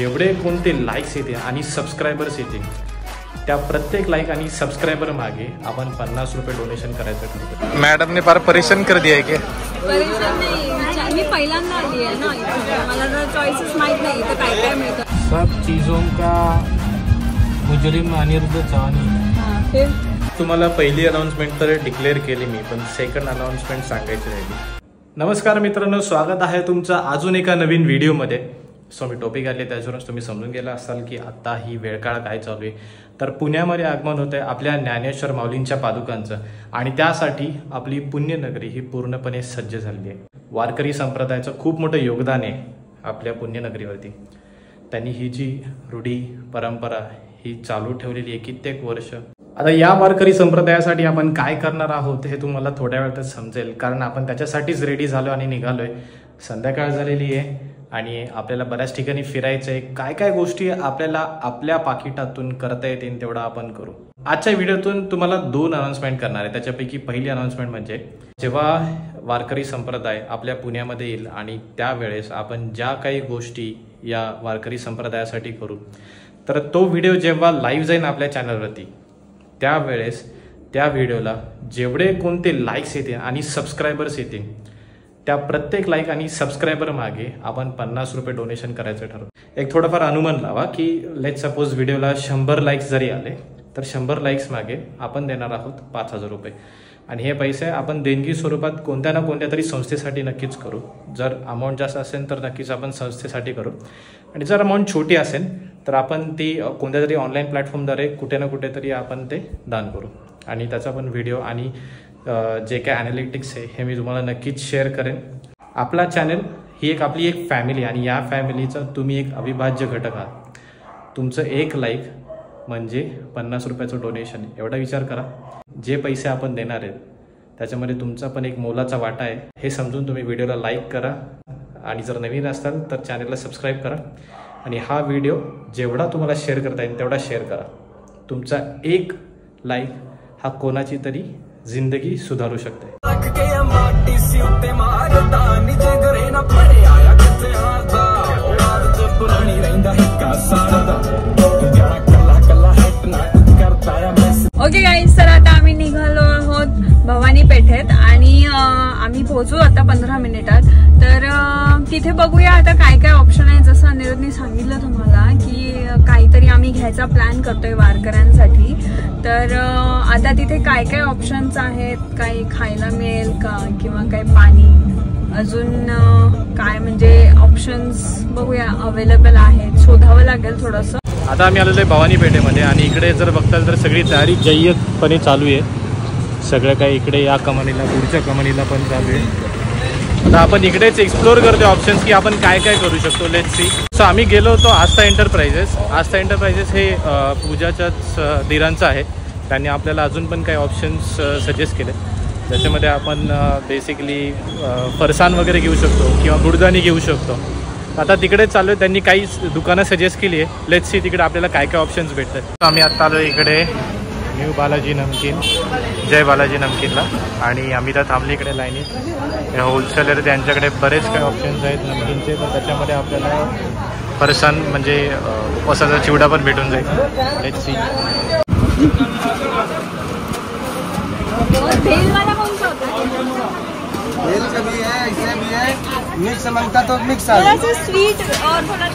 जेवढे कोणते लाईक्स येते आणि सबस्क्रायबर्स येते त्या प्रत्येक लाईक आणि सबस्क्रायबर मागे आपण 50 रुपये डोनेशन करायचं ठरवतो। मैडम ने फार परेशान कर दिया है क्या? परेशान नहीं, मी पहिल्यांदा आली आहे ना, मला जर चॉइसेस माहित नाही तर काय काय मिळतं। सब चीजों का मुजरिम अनिरुद्ध चव्हाण। फिर तुम्हाला पहिली अनाउन्समेंट तर डिक्लेअर केली मी, पण सेकंड अनाउन्समेंट सांगायची राहिली। नमस्कार मित्रांनो, स्वागत आहे तुमचं अजून एका नवीन व्हिडिओमध्ये। सो मी टॉपिक आले त्याच्यावरूनच तुम्ही समजून गेला असाल की आता ही वेळकाळ काय चालू आहे। तर पुण्यामध्ये आगमन होत आहे आपल्या ज्ञानेश्वर माऊलींच्या पादुकांचं, आणि त्यासाठी आपली पुण्यनगरी ही पूर्णपणे सज्ज झाली आहे। वारकरी संप्रदायाचं खूप मोठं योगदान आहे आपल्या पुण्यनगरीवरती। त्यांनी ही जी रूढी परंपरा ही चालू ठेवलेली आहे कित्येक वर्ष। आता या वारकरी संप्रदायासाठी आपण काय करणार आहोत हे तुम्हाला थोड्या वेळातच समजेल, कारण आपण त्याच्यासाठीच रेडी झालो आणि निघालोय। संध्याकाळ झालेली आहे आणि आपल्याला बऱ्याच ठिकाणी फिरायचं आहे। काय काय गोष्टी आपल्याला आपल्या पाकिटातून करता येतील तेवढं आपण करू। आजच्या व्हिडिओतून तुम्हाला 2 अनाउन्समेंट करणार आहे। त्याच्यापैकी पहिली अनाउन्समेंट म्हणजे जेव्हा वारकरी संप्रदाय आपल्या पुण्यामध्ये येईल आणि त्यावेळेस आपण ज्या काही गोष्टी या वारकरी संप्रदायासाठी करू, तर तो व्हिडिओ जेव्हा लाईव्ह जाईल आपल्या चॅनलवरती त्यावेळेस त्या व्हिडिओला जेवढे कोणते लाईक्स येतील आणि सबस्क्रायबर्स येतील त्या प्रत्येक लाईक आणि सबस्क्रायबर मागे आपण 50 रुपये डोनेशन करायचं ठरवतो। एक थोडंफार अनुमान लावा की लेट सपोज व्हिडिओला 100 लाईक्स जरी आले तर 100 लाईक्स मागे आपण देणार आहोत 5000 रुपये, आणि हे पैसे आपण देणगी स्वरूपात कोणत्या ना कोणत्या तरी संस्थेसाठी नक्कीच करू। जर अमाऊंट जास्त असेल तर नक्कीच आपण संस्थेसाठी करू, आणि जर अमाऊंट छोटी असेल तर आपण ती कोणत्या तरी ऑनलाईन प्लॅटफॉर्मद्वारे कुठे ना कुठेतरी आपण ते दान करू। आणि त्याचा पण व्हिडिओ आणि जे काय ॲनालिटिक्स आहे हे मी तुम्हाला नक्कीच शेअर करेन। आपला चॅनल ही आपली एक फॅमिली, आणि या फॅमिलीचा तुम्ही एक अविभाज्य घटक आहात। तुमचं एक लाईक म्हणजे 50 रुपयाचं डोनेशन। एवढा विचार करा, जे पैसे आपण देणार आहेत त्याच्यामध्ये तुमचा पण एक मोलाचा वाटा आहे हे समजून तुम्ही व्हिडिओला लाईक करा, आणि जर नवीन असाल तर चॅनलला सबस्क्राईब करा, आणि हा व्हिडिओ जेवढा तुम्हाला शेअर करता येईल तेवढा शेअर करा। तुमचा एक लाईक हा कोणाची तरी जिंदगी सुधारू शकते। ओके गाईज, तर आता आम्ही निघालो आहोत भवानी पेठेत, आणि आम्ही पोहोचू आता 15 मिनिटात। तर तिथे बघूया आता काय काय ऑप्शन आहे। जसं अनिरुद्धने सांगितलं तुम्हाला की काहीतरी आम्ही घ्यायचा प्लॅन करतोय वारकऱ्यांसाठी, तर आता तिथे काय काय ऑप्शन्स आहेत, काही खायला मिळेल का किंवा काही पाणी, अजून काय म्हणजे ऑप्शन्स बघूया अवेलेबल आहेत, शोधावं लागेल थोडंसं। आता आम्ही आलेलो आहे भवानी पेठेमध्ये, आणि इकडे जर बघताल तर सगळी तयारी जय्यतपणे चालू आहे। सगळं काही इकडे या कमानीला पुढच्या कमानीला पण चालू आहे। आता आपण इकडेच एक्सप्लोर करतो ऑप्शन्स की आपण काय काय करू शकतो। Let's see. सो आम्ही गेलो होतो आस्था एंटरप्राइजेस। आस्था एंटरप्राइजेस हे पूजाच्याच दिरांचं आहे। त्यांनी आपल्याला अजून पण काही ऑप्शन्स सजेस्ट केले, ज्याच्यामध्ये आपण बेसिकली फरसाण वगैरे घेऊ शकतो किंवा गुडदाणी घेऊ शकतो। आता तिकडे चालू आहे, त्यांनी काही दुकानं सजेस्ट केली आहे। लेट्स सी तिकडे आपल्याला काय काय ऑप्शन्स भेटतात। आम्ही आत्ता आलो इकडे न्यू बालाजी नमकीन, जय बालाजी नमकीनला, आणि आम्ही तर थांबली इकडे लाईनीत। होलसेलर त्यांच्याकडे बरेच काही ऑप्शन्स आहेत नमकीनचे, तर त्याच्यामध्ये आपल्याला फरसाण म्हणजे उपवासाचा चिवडा पण भेटून जाईल। Let's see. भेल का भी है, ऐसे भी है, मिक्स मांगता तो मिक्स आ थोड़ा सा स्वीट और थोड़ा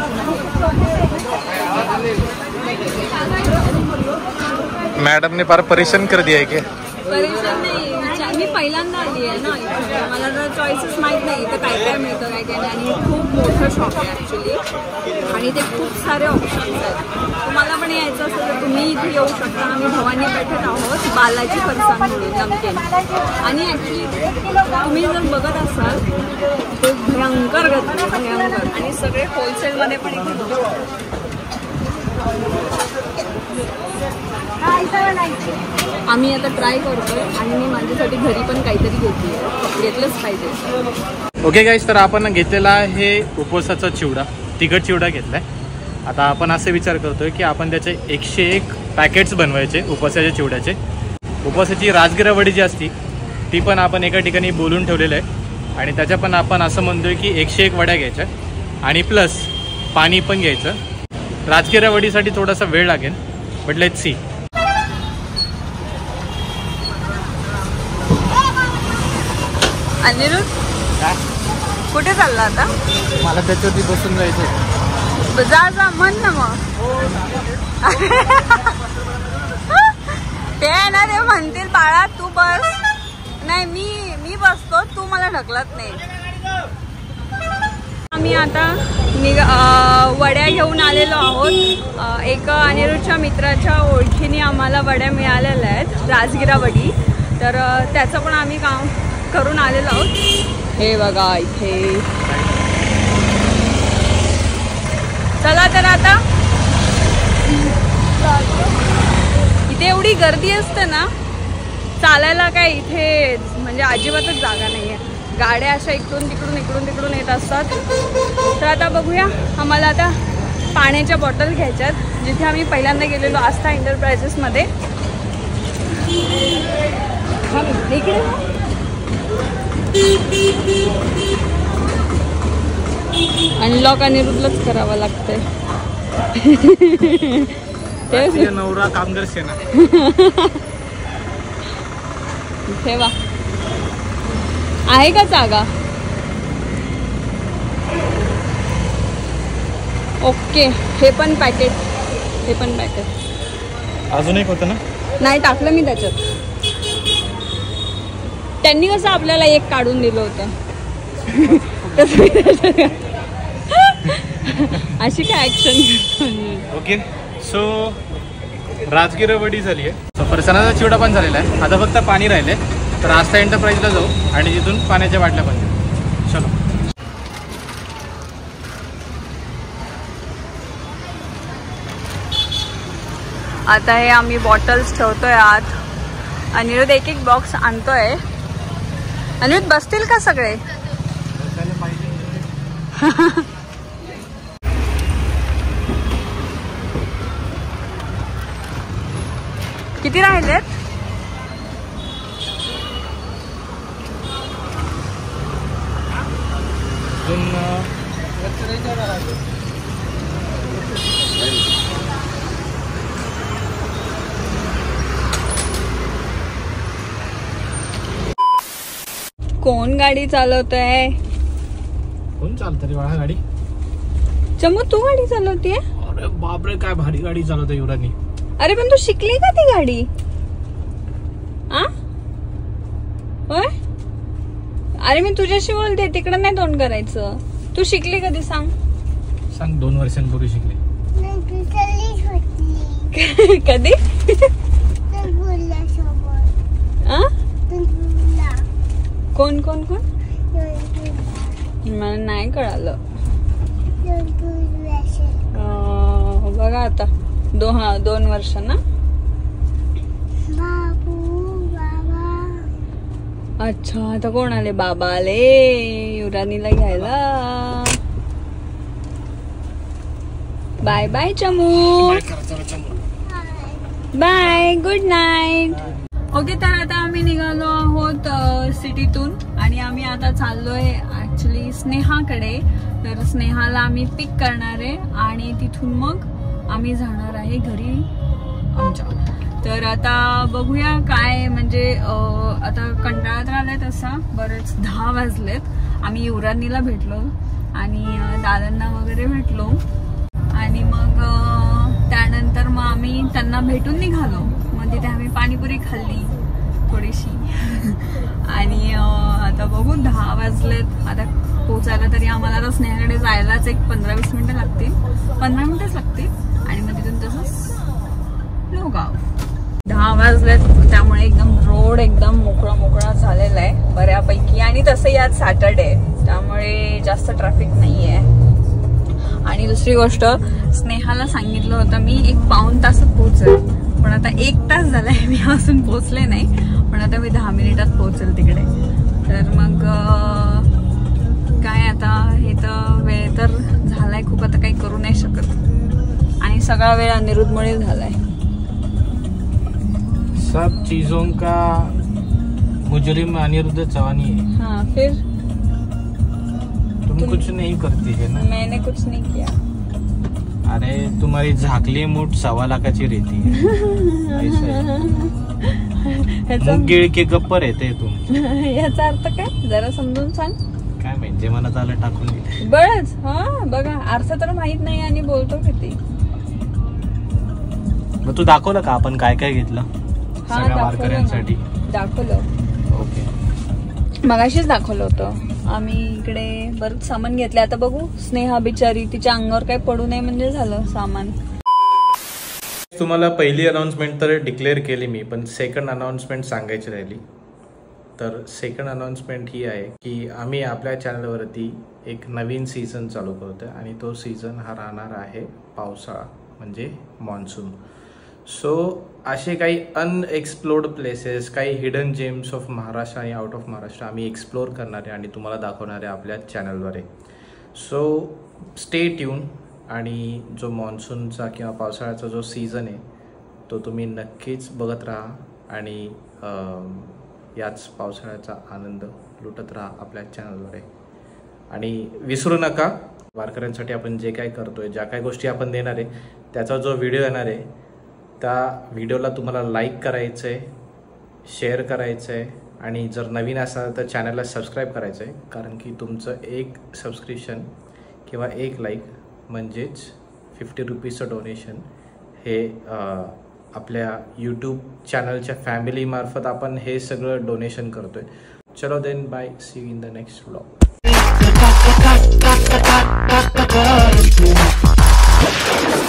मैडम ने फार परेशान कर दिया है क्या? परेशान नाही, मी पहिल्यांदा आली आहे ना, मला जर चॉइसेस माहित नाही तर काय काय मिळतं काय काय नाही, आणि खूप मोठं शॉप आहे ॲक्च्युली, आणि ते खूप सारे ऑप्शन्स आहेत। तुम्हाला पण यायचं असेल तर तुम्ही इथे येऊ शकता। आम्ही भवानी पेठेत आहोत, बालाजी फरसाण म्हणून नमकीन, आणि ॲक्च्युली तुम्ही जर बघत असाल ते भयंकर गर्दी, भयंकर, आणि सगळे होलसेलमध्ये पण इथे। आम्ही आता ट्राय करतोय, आणि मी माझ्यासाठी घरी पण काहीतरी घेतलंच पाहिजे। ओके गाईज, तर आपण घेतलेला आहे उपवासाचा चिवडा, तिखट चिवडा घेतलाय। आता आपण असे विचार करतोय की आपण त्याचे 101 पॅकेट्स बनवायचे उपवासाच्या चिवड्याचे। उपवासाची राजगिरा वडी जी असती ती पण आपण एका ठिकाणी बोलून ठेवलेलं आहे, आणि त्याच्या पण आपण असं म्हणतोय की 101 वड्या घ्यायच्या, आणि प्लस पाणी पण घ्यायचं. राजगिरा वडीसाठी थोडासा वेळ लागेल, बट लेट्स सी. अनिरुद्ध कुठे चालला आता? मला त्याच्यावरती बसून जायचं. जा म्हण ना मग. ते आहे ना, ते म्हणतील बाळा तू बस. नाही मी बसतो, तू मला ढकलत नाही. आम्ही आता वड्या घेऊन आलेलो आहोत. एक अनिरुद्धच्या मित्राच्या ओळखीने आम्हाला वड्या मिळालेल्या आहेत, राजगिरा वडी. तर त्याचं पण आम्ही काम करून आलेलो आहोत. हे बघा इथे. चला तर आता इथे एवढी गर्दी असते ना, चालायला काय इथे म्हणजे अजिबातच जागा नाही आहे. गाड्या अशा इकडून तिकडून येत असतात. तर आता बघूया, आम्हाला आता पाण्याच्या बॉटल घ्यायच्यात, जिथे आम्ही पहिल्यांदा गेलेलो आस्था एंटरप्राइजेसमध्ये. अनलॉक अनिरुद्धलाच करावं लागतंय. नवरा कामगार सेना. ठेवा, आहे का जागा? ओके. हे पण पॅकेट. अजून एक होतं ना? नाही, टाकलं मी त्याच्यात. त्यांनी कसं आपल्याला एक काढून दिलं होतं. अशी काय ऍक्शन. ओके, सो राजगिरा वडी झाली आहे. सो फरसाणाचा चिवडा पण झालेला आहे. आता फक्त पाणी राहिले. तर आस्था एंटरप्राइजला जाऊ आणि तिथून पाण्याच्या बाटल्या पण घेऊ. चलो. आता हे आम्ही बॉटल्स ठेवतोय आत. अनिरुद्ध एक बॉक्स आणतोय. अनिरुद्ध बसतील का सगळे? किती राहिलेत? कोण गाडी चालवतोय? कोण चालतं रे बाळा गाडी? चमू, तू गाडी चालवतीये? अरे बापरे, काय भारी गाडी चालवते युवराजनी. अरे पण तू शिकली का ती गाडी? होय? अरे मी तुझ्याशी बोलते, तिकडे नाही तोंड करायचं. तू शिकली कधी सांग? 2 वर्षांपूर्वी शिकले. कधी? कोण कोण कोण? मला नाही कळालं. बघा आता 2 वर्ष ना. अच्छा, आता कोण आले? बाबा आले युवरानीला घ्यायला. बाय बाय चमू. Bye, good night. ओके, तर आता आम्ही निघालो आहोत सिटीतून आणि आम्ही आता चाललोय ऍक्च्युली स्नेहाकडे. तर स्नेहाला आम्ही पिक करणार आहे आणि तिथून मग आम्ही जाणार आहे घरी आमच्या. तर आता बघूया काय म्हणजे आता कंटाळा तर आलाय तसा. बरेच 10 वाजलेत. आम्ही युवरानीला भेटलो आणि दादांना वगैरे भेटलो आणि मग त्यानंतर मग आम्ही त्यांना भेटून निघालो. मग तिथे आम्ही पाणीपुरी खाल्ली थोडीशी आणि आता बघू 10 वाजलेत. आता पोचायला तरी आम्हाला आता स्नेहाकडे जायलाच एक 15-20 मिनिटं लागतील. 15 मिनिटच लागतील आणि मग तिथून तसंच लोगाव. 10 वाजलेत, त्यामुळे एकदम रोड एकदम मोकळा झालेला आहे बऱ्यापैकी. आणि तसंही आज सॅटर्डे आहे त्यामुळे जास्त ट्रॅफिक नाही आहे. आणि दुसरी गोष्ट, स्नेहाला सांगितलं होतं मी 1 पाऊण तासात पोहोचेल, पण आता 1 तास झालाय मी अजून पोहोचले नाही. पण आता मी 10 मिनिटात पोहोचेल तिकडे. तर मग काय आता हे तर वेळ तर झालाय खूप, आता काही करू नाही शकत. आणि सगळा वेळ अनिरुद्धमुळे झालाय. सब चीजों का मुजरिम अनिरुद्ध चौहानी है. हाँ, फिर तुम कुछ नहीं करती है ना? मैंने कुछ नहीं किया. अरे तुम्हारी झाकली मूठ 1.25 लाखाची रेती मुग गिळ के गप्पर येते तू. याचा अर्थ काय जरा समजून सांग. काय म्हणजे मनात आलं टाकून दिले बळच. हा बघा अर्थ तर माहित नाही आणि बोलतो किती. मग तू दाखवलं का आपण काय काय घेतलं सगळ्या वारकऱ्यांसाठी? दाखवलं. ओके मगाशीच दाखवलं होतं. आम्ही इकडे बरंच सामान घेतलं. आता बघू स्नेहा बिचारी तिच्या अंगावर काही पडू नये म्हणजे झालं सामान. तुम्हाला पहिली अनाउन्समेंट तर डिक्लेअर केली मी, पण सेकंड अनाउन्समेंट सांगायची राहिली. तर सेकंड अनाउन्समेंट ही आहे की आम्ही आपल्या चॅनलवरती एक नवीन सीझन चालू करतोय आणि तो सीझन हा राहणार आहे पावसाळा म्हणजे मॉन्सून. सो असे काही अनएक्सप्लोर्ड प्लेसेस, काही हिडन जेम्स ऑफ महाराष्ट्र आणि आउट ऑफ महाराष्ट्र आम्ही एक्सप्लोर करणार आहे आणि तुम्हाला दाखवणार आहे आपल्या चॅनलद्वारे. So stay tune. आणि जो मॉन्सूनचा किंवा पावसाळ्याचा जो सीझन आहे तो तुम्ही नक्कीच बघत राहा आणि याच पावसाळ्याचा आनंद लुटत राहा आपल्या चॅनलद्वारे. आणि विसरू नका वारकऱ्यांसाठी आपण जे काय करतोय, ज्या काही गोष्टी आपण देणार आहे त्याचा जो व्हिडिओ येणार आहे त्या व्हिडिओला तुम्हाला लाईक करायचं आहे, शेअर करायचं आहे आणि जर नवीन असाल तर चॅनलला सबस्क्राईब करायचं आहे. कारण की तुमचं एक सबस्क्रिप्शन किंवा एक लाईक म्हणजेच 50 रुपीजचं डोनेशन हे आपल्या यूट्यूब चॅनलच्या फॅमिलीमार्फत आपण हे सगळं डोनेशन करतोय. चलो then bye, see you in the next vlog.